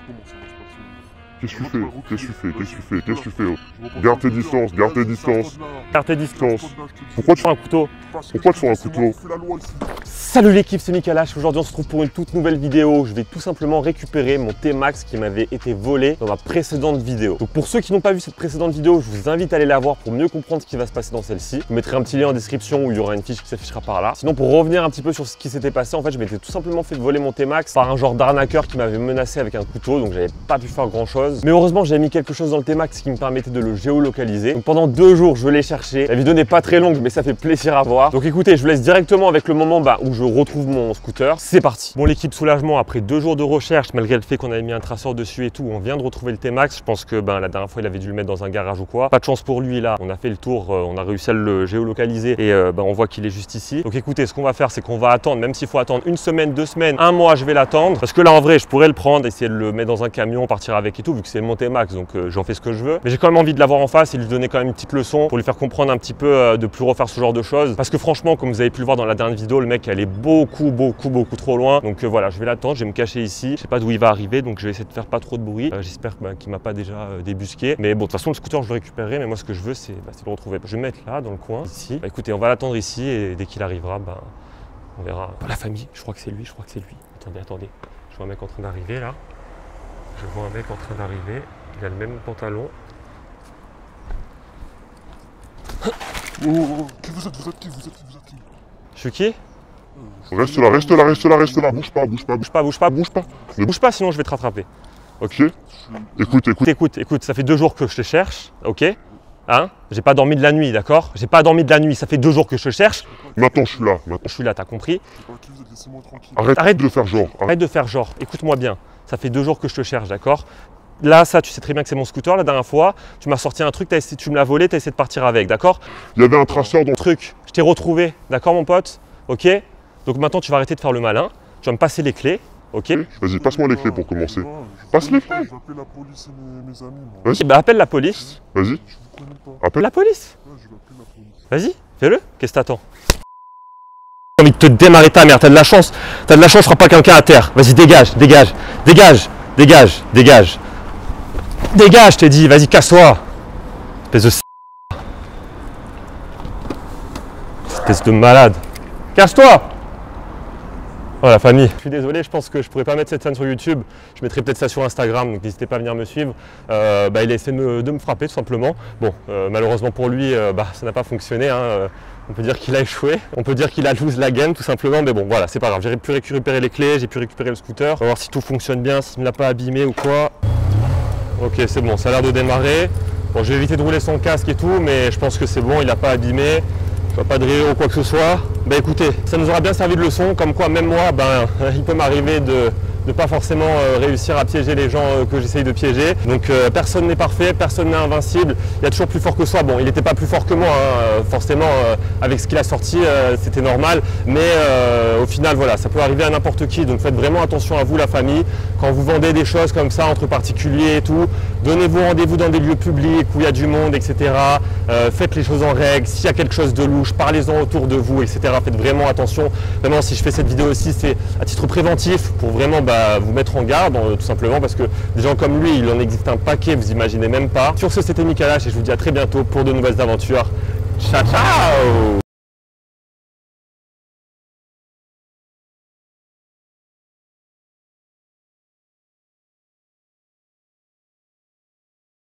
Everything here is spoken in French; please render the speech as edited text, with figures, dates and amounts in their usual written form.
Comment ça va se passer? Qu'est-ce que tu fais? Qu'est-ce que tu fais? Qu'est-ce que tu fais? Qu'est-ce que tu fais? Garde tes distances, garde tes distances. Garde tes distances. Pourquoi tu Prends un couteau. Pourquoi tu fais un couteau? Salut l'équipe, c'est Mikalash. Aujourd'hui on se retrouve pour une toute nouvelle vidéo. Je vais tout simplement récupérer mon T-Max qui m'avait été volé dans ma précédente vidéo. Donc pour ceux qui n'ont pas vu cette précédente vidéo, je vous invite à aller la voir pour mieux comprendre ce qui va se passer dans celle-ci. Je vous mettrai un petit lien en description où il y aura une fiche qui s'affichera par là. Sinon pour revenir un petit peu sur ce qui s'était passé, en fait je m'étais tout simplement fait voler mon T-Max par un genre d'arnaqueur qui m'avait menacé avec un couteau, donc j'avais pas pu faire grand chose. Mais heureusement j'avais mis quelque chose dans le T-Max qui me permettait de le géolocaliser. Donc pendant 2 jours je l'ai cherché. La vidéo n'est pas très longue mais ça fait plaisir à voir. Donc écoutez, je vous laisse directement avec le moment où je retrouve mon scooter. C'est parti. Bon l'équipe, soulagement, après 2 jours de recherche, malgré le fait qu'on avait mis un traceur dessus et tout, on vient de retrouver le T-Max. Je pense que la dernière fois il avait dû le mettre dans un garage ou quoi. Pas de chance pour lui là, on a fait le tour, on a réussi à le géolocaliser et on voit qu'il est juste ici. Donc écoutez, ce qu'on va faire c'est qu'on va attendre, même s'il faut attendre 1 semaine, 2 semaines, 1 mois, je vais l'attendre. Parce que là en vrai je pourrais le prendre, essayer de le mettre dans un camion, partir avec et tout, vu que c'est mon T-Max, donc j'en fais ce que je veux. Mais j'ai quand même envie de l'avoir en face et lui donner quand même une petite leçon pour lui faire comprendre un petit peu de plus refaire ce genre de choses. Parce que franchement, comme vous avez pu le voir dans la dernière vidéo, le mec elle est beaucoup trop loin. Donc voilà, je vais l'attendre, je vais me cacher ici. Je sais pas d'où il va arriver, donc je vais essayer de faire pas trop de bruit. J'espère qu'il m'a pas déjà débusqué. Mais bon, de toute façon le scooter je le récupérerai, mais moi ce que je veux c'est le retrouver. Je vais me mettre là dans le coin, ici. Écoutez, on va l'attendre ici et dès qu'il arrivera, on verra. La famille, je crois que c'est lui, Attendez. Je vois un mec en train d'arriver là. Il a le même pantalon. Oh, qui vous êtes qui? Je suis qui? Reste là. Bouge pas. Ne bouge pas, sinon je vais te rattraper. Ok. Écoute, ça fait 2 jours que je te cherche, ok? Hein? J'ai pas dormi de la nuit, d'accord? J'ai pas dormi de la nuit, ça fait 2 jours que je te cherche. Maintenant je suis là. Je suis là, t'as compris? Laissez-moi tranquille. Arrête de faire genre. Arrête de faire genre, écoute-moi bien. Ça fait 2 jours que je te cherche, d'accord? Là, ça, tu sais très bien que c'est mon scooter. La dernière fois, tu m'as sorti un truc, tu me l'as volé, tu as essayé de partir avec, d'accord? Il y avait un traceur dans le truc. Je t'ai retrouvé, d'accord mon pote? Ok? Donc maintenant, tu vas arrêter de faire le malin. Tu vas me passer les clés, ok? Vas-y, passe-moi les clés pour commencer. Passe les clés. Je vais appeler la police et mes amis. Vas-y. Appelle la police. Vas-y. Je vous connais pas. Appelle La police. Ouais, je vais appeler la police. Vas-y, fais-le. Qu'est-ce que t'attends? J'ai envie de te démarrer ta mère. T'as de la chance, fera pas quelqu'un à terre. Vas-y, dégage. Dégage, je t'ai dit, vas-y, casse-toi. Espèce de malade. Casse-toi. Oh la famille. Je suis désolé, je pense que je pourrais pas mettre cette scène sur YouTube. Je mettrai peut-être ça sur Instagram, donc n'hésitez pas à venir me suivre. Il a essayé de me frapper tout simplement. Bon, malheureusement pour lui, ça n'a pas fonctionné. Hein. On peut dire qu'il a échoué. On peut dire qu'il a lose la game tout simplement. Mais bon, voilà, c'est pas grave. J'ai pu récupérer les clés, j'ai pu récupérer le scooter. On va voir si tout fonctionne bien, s'il ne l'a pas abîmé ou quoi. Ok, c'est bon, ça a l'air de démarrer. Bon, je vais éviter de rouler son casque et tout, mais je pense que c'est bon, il n'a pas abîmé. Je vois pas de rire ou quoi que ce soit. Écoutez, ça nous aura bien servi de leçon, comme quoi même moi, il peut m'arriver de ne pas forcément réussir à piéger les gens que j'essaye de piéger. Donc personne n'est parfait, personne n'est invincible. Il y a toujours plus fort que soi. Bon, il n'était pas plus fort que moi, hein. Forcément, avec ce qu'il a sorti, c'était normal. Mais au final, voilà, ça peut arriver à n'importe qui. Donc faites vraiment attention à vous, la famille. Quand vous vendez des choses comme ça entre particuliers et tout, donnez-vous rendez-vous dans des lieux publics où il y a du monde, etc. Faites les choses en règle. S'il y a quelque chose de louche, parlez-en autour de vous, etc. Faites vraiment attention. Vraiment, si je fais cette vidéo aussi, c'est à titre préventif pour vraiment vous mettre en garde, tout simplement parce que des gens comme lui, il en existe un paquet, vous imaginez même pas. Sur ce, c'était Mikalash et je vous dis à très bientôt pour de nouvelles aventures. Ciao, ciao!